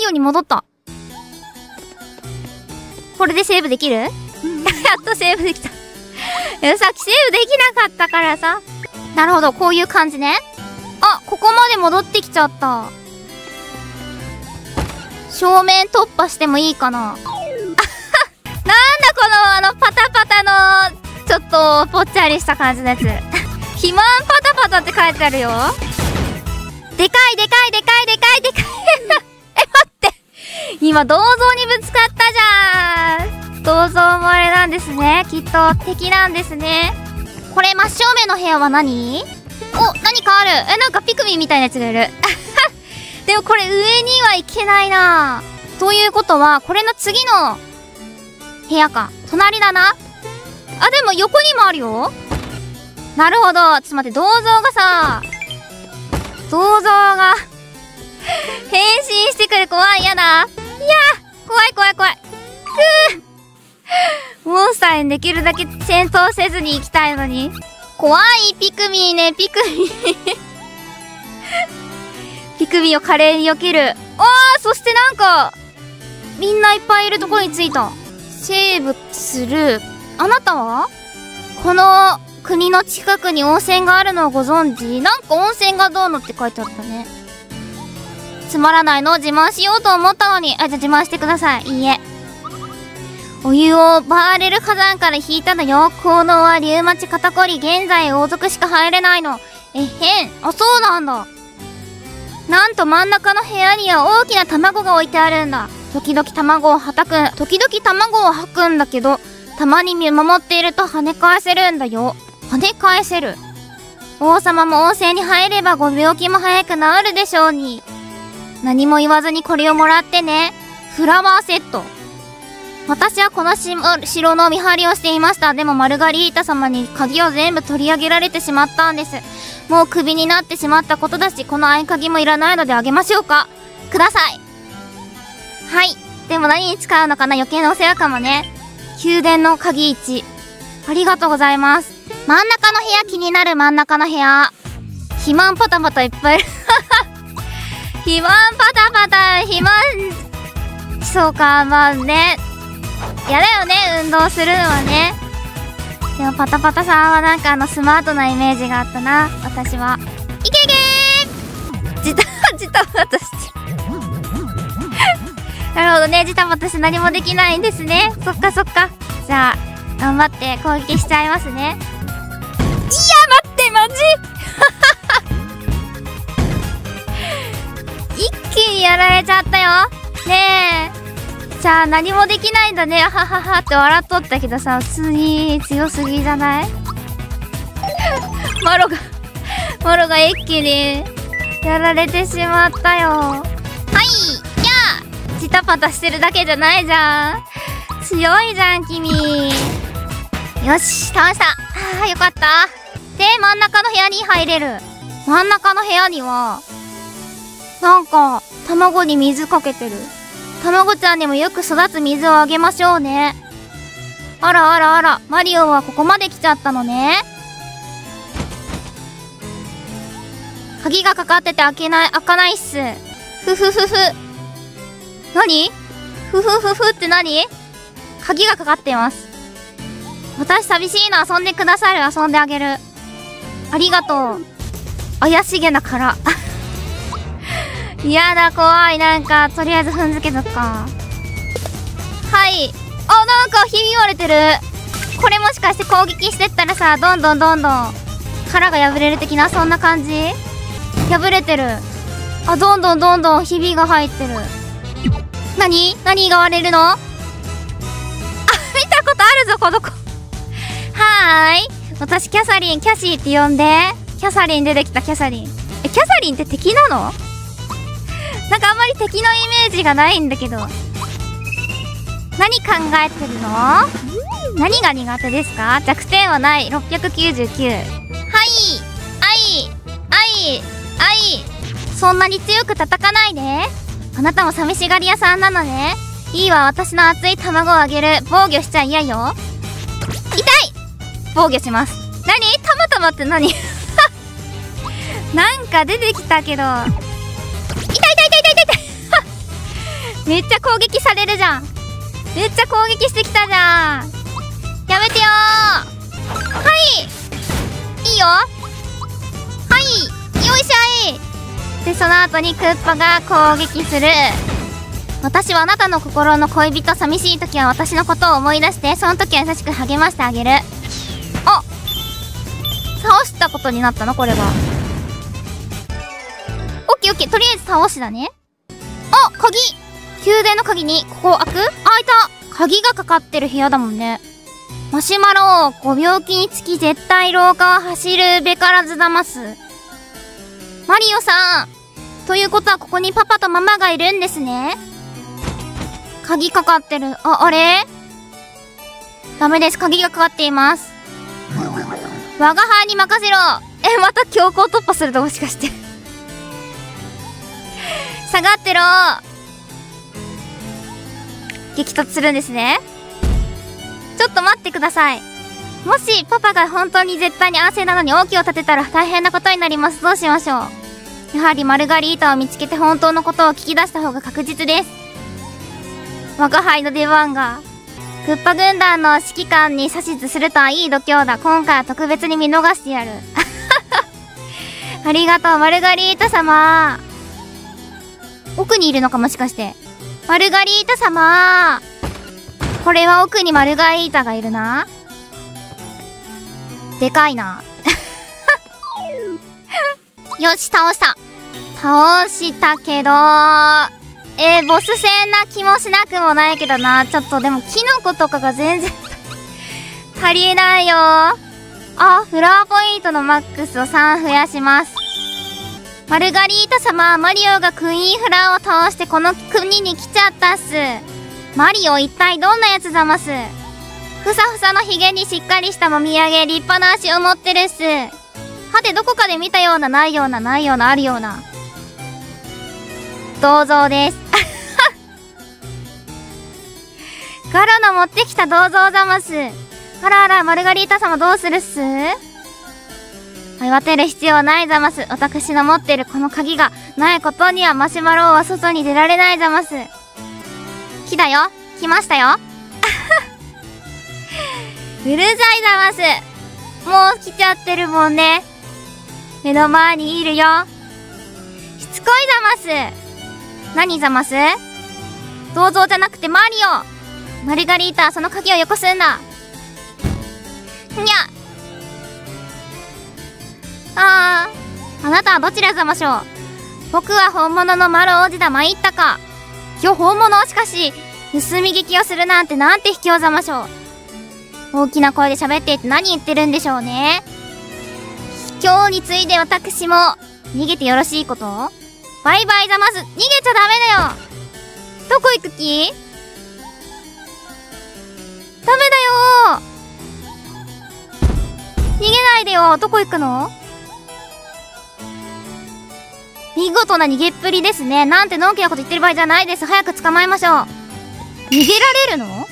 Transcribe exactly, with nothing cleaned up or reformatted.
リオに戻った。これでセーブできる？やっとセーブできた。いや、さっきセーブできなかったからさ。なるほど、こういう感じね。あ、ここまで戻ってきちゃった。正面突破してもいいかな。なんだこの、あの、パタパタの、ちょっと、ぽっちゃりした感じのやつ。肥満パタパタって書いてあるよ。でかいでかいでかいでかいでかい。え、待って。今、銅像にぶつかったじゃん。銅像漏れなんですね。きっと、敵なんですね。これ、真正面の部屋は何？お、何かある。え、なんかピクミンみたいなやつがいる。でもこれ上には行けないな。ということは、これの次の部屋か。隣だな。あ、でも横にもあるよ。なるほど。ちょっと待って、銅像がさ、銅像が、変身してくる。怖い。やだ。いやー、怖い怖い怖い。ふぅ。モンスターにできるだけ戦闘せずに行きたいのに。怖い、ピクミンね、ピクミン。ピクミンを華麗に避ける。あー、そしてなんか、みんないっぱいいるところに着いた。セーブする。あなたは？この国の近くに温泉があるのをご存知？なんか温泉がどうのって書いてあったね。つまらないのを自慢しようと思ったのに。あ、じゃあ自慢してください。いいえ。お湯をバーレル火山から引いたのよ。効能はリウマチ肩こり。現在王族しか入れないの。えへん。あ、そうなんだ。なんと真ん中の部屋には大きな卵が置いてあるんだ。時々卵をはたく、時々卵を吐くんだけど、たまに見守っていると跳ね返せるんだよ。跳ね返せる。王様も温泉に入ればご病気も早く治るでしょうに。何も言わずにこれをもらってね。フラワーセット。私はこのし城の見張りをしていました。でもマルガリータ様に鍵を全部取り上げられてしまったんです。もうクビになってしまったことだし、この合鍵もいらないのであげましょうか。ください。はい。でも何に使うのかな？余計なお世話かもね。宮殿の鍵いち。ありがとうございます。真ん中の部屋気になる。真ん中の部屋。肥満パタパタいっぱいいる。肥満パタパタ、肥満、そうか、まあね。やだよね、運動するのはね。でもパタパタさんはなんかあのスマートなイメージがあったな、私は。いけいけー！ジタ、ジタバタしてる。なるほどね、ジタバタして何もできないんですね。そっかそっか。じゃあ、頑張って攻撃しちゃいますね。いや、待って、マジ一気にやられちゃったよ。ねえ。じゃあ何もできないんだね。はははって笑っとったけどさ、普通に強すぎじゃない？マロが、マロが一気にやられてしまったよ。はい、じゃあ、ジタパタしてるだけじゃないじゃん。強いじゃん、君。よし、倒した。はあ、よかった。で、真ん中の部屋に入れる。真ん中の部屋には、なんか、卵に水かけてる。卵ちゃんにもよく育つ水をあげましょうね。あらあらあら、マリオはここまで来ちゃったのね。鍵がかかってて開けない、開かないっす。ふふふふ。何？ふふふふって何？鍵がかかっています。私寂しいの、遊んでくださる、遊んであげる。ありがとう。怪しげな殻。やだ、怖い。なんか、とりあえず踏んづけとくか。はい。あ、なんか、ひび割れてる。これもしかして攻撃してったらさ、どんどんどんどん、殻が破れる的な、そんな感じ？破れてる。あ、どんどんどんどん、ひびが入ってる。何？何が割れるの？あ、見たことあるぞ、この子。はーい。私、キャサリン、キャシーって呼んで。キャサリン出てきた、キャサリン。え、キャサリンって敵なの？なんかあんまり敵のイメージがないんだけど。何考えてるの？何が苦手ですか？弱点はない。ろっぴゃくきゅうじゅうきゅう。はい。あい。あい。あい。そんなに強く叩かないで。あなたも寂しがり屋さんなのね。いいわ、私の熱い卵をあげる。防御しちゃ嫌よ。痛い！防御します。何？たまたまって何？なんか出てきたけど。痛い痛い痛い痛い痛いめっちゃ攻撃されるじゃん。めっちゃ攻撃してきたじゃん。やめてよー。はいいいよ。はいよいしょい。でその後にクッパが攻撃する。私はあなたの心の恋人。寂しい時は私のことを思い出して、その時は優しく励ましてあげる。あ、倒したことになったのこれは。オッケーオッケー、とりあえず倒しだね。あ、鍵。宮殿の鍵にここ開く？あ、開いた。鍵がかかってる部屋だもんね。マシュマロご病気につき絶対廊下を走るべからずだます。マリオさん、ということはここにパパとママがいるんですね。鍵かかってる。あ、あれ？ダメです。鍵がかかっています。我が輩に任せろ。え、また強行突破するともしかして下がってろ。激突するんですね。ちょっと待ってください。もしパパが本当に絶対に安静なのに王旗を立てたら大変なことになります。どうしましょう。やはりマルガリータを見つけて本当のことを聞き出した方が確実です。我が輩の出番が。クッパ軍団の指揮官に指図するとはいい度胸だ。今回は特別に見逃してやるありがとうマルガリータ様。奥にいるのかもしかして。マルガリータ様、これは奥にマルガリータがいるな。でかいなよし、倒した。倒したけど、えー、ボス戦な気もしなくもないけどな。ちょっとでもキノコとかが全然足りないよ。あ、フラワーポイントのマックスをさん増やします。マルガリータ様、マリオがクイーンフラーを倒してこの国に来ちゃったっす。マリオ一体どんなやつざます。ふさふさのヒゲにしっかりしたもみあげ、立派な足を持ってるっす。はてどこかで見たような、ないような、ないような、あるような。銅像ですガロの持ってきた銅像ざます。あらあら、マルガリータ様どうするっす。慌てる必要ないざます。私の持ってるこの鍵がないことにはマシュマロは外に出られないざます。来たよ。来ましたようるさいざます。もう来ちゃってるもんね。目の前にいるよ。しつこいざます。何ざます？銅像じゃなくてマリオ。マルガリータ、その鍵をよこすんだ。にゃ。あー、あなたはどちらざましょう。僕は本物のマロ王子だ。参ったか。今日本物。しかし盗み聞きをするなんてなんて卑怯ざましょう。大きな声で喋っていて何言ってるんでしょうね。卑怯について私も逃げてよろしいこと？バイバイざます。逃げちゃダメだよ。どこ行く気？ダメだよ。逃げないでよ。どこ行くの？見事な逃げっぷりですね。なんてのんきなこと言ってる場合じゃないです。早く捕まえましょう。逃げられるの？